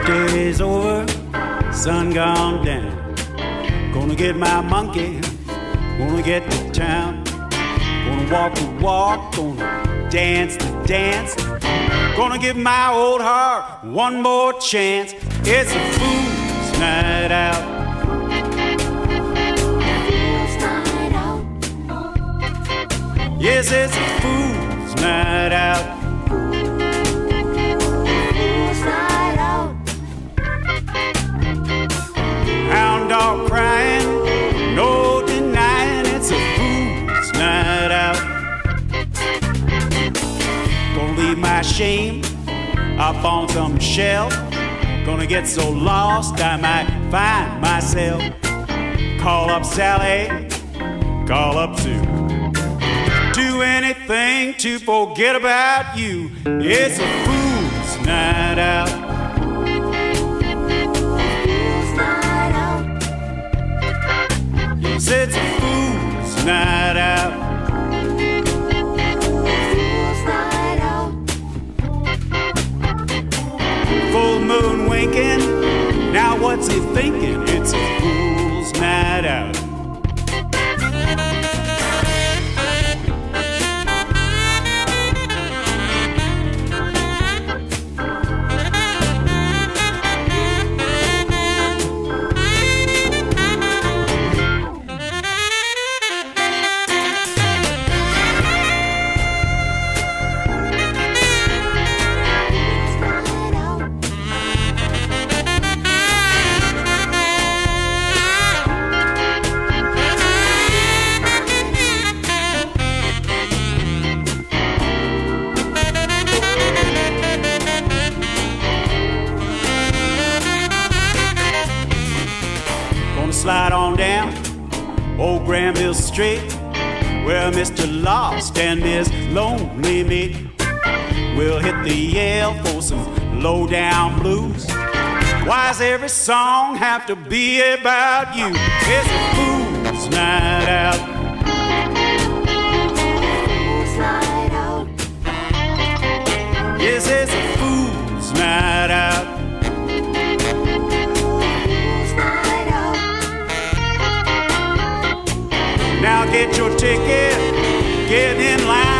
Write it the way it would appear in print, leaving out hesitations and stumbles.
Workday's over, sun gone down. Gonna get my monkey, gonna get to town. Gonna walk the walk, gonna dance the dance. Gonna give my old heart one more chance. It's a fool's night out. Yes, it's a fool's night out. Hound dog crying, no denying it's a fool's night out. Gonna leave my shame up on some shelf. Gonna get so lost I might find myself. Call up Sally, call up Sue. Do anything to forget about you. It's a fool's night out. Yes, it's a fool's night out. Full moon winking, now what's he thinking? It's a fool's night out. Slide on down old Granville Street, where Mr. Lost and Miss Lonely meet. We'll hit the Yale for some low-down blues. Why's every song have to be about you? It's a fool's night out. Yes, it's a fool's night out. Now get your ticket, get in line.